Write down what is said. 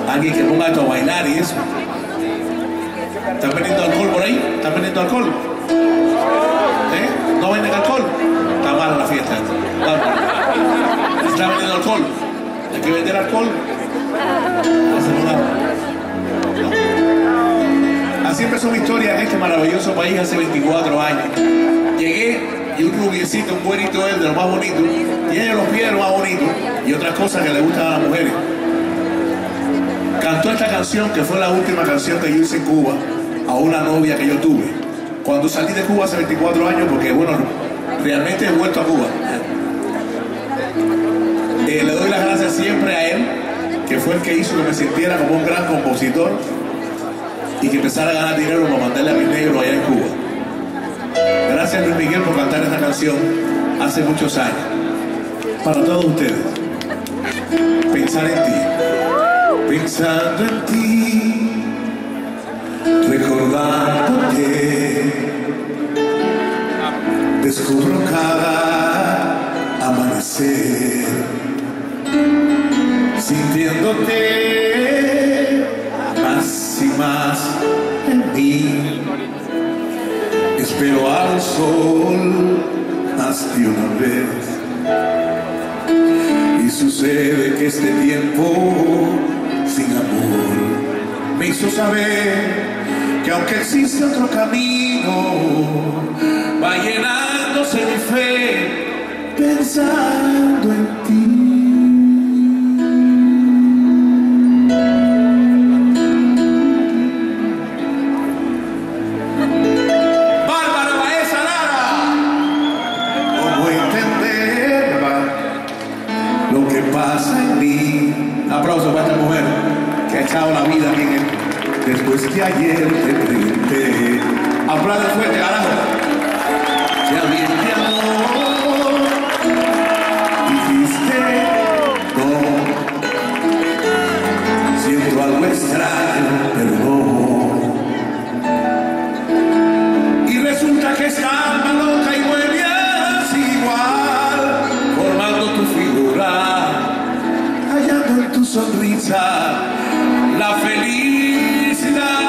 alguien que ponga esto a bailar y eso. ¿Están vendiendo alcohol por ahí? ¿Están vendiendo alcohol? ¿Eh? ¿No venden alcohol? Está mala la fiesta. ¿Están vendiendo alcohol? ¿Hay que vender alcohol? Así empezó mi historia en este maravilloso país hace 24 años. Llegué y un rubiecito, un güerito él, de lo más bonito, tiene los pies de lo más bonito y otras cosas que le gustan a las mujeres. Cantó esta canción que fue la última canción que yo hice en Cuba a una novia que yo tuve cuando salí de Cuba hace 24 años, porque bueno, realmente he vuelto a Cuba. Le doy las gracias siempre a él, que fue el que hizo que me sintiera como un gran compositor y que empezara a ganar dinero para mandarle a mi negro allá en Cuba. Gracias Luis Miguel por cantar esta canción hace muchos años. Para todos ustedes. Pensar en ti. Pensando en ti, recordándote, descubro cada amanecer, sintiéndote más y más en mí. Espero al sol más de una vez. Y sucede que este tiempo sin amor me hizo saber que aunque existe otro camino, va llenándose mi fe pensando en ti. Bárbara Baeza Lara, ¿cómo entender lo que pasa en mí? Aplauso para esta mujer que ha echado la vida aquí después que ayer te pregunté. Aplaude fuerte, carajo. Si alguien te amó, dijiste no. Siento algo extraño, pero no. Y resulta que esta alma loca y vuelves igual, formando tu figura, hallando en tu sonrisa la felicidad.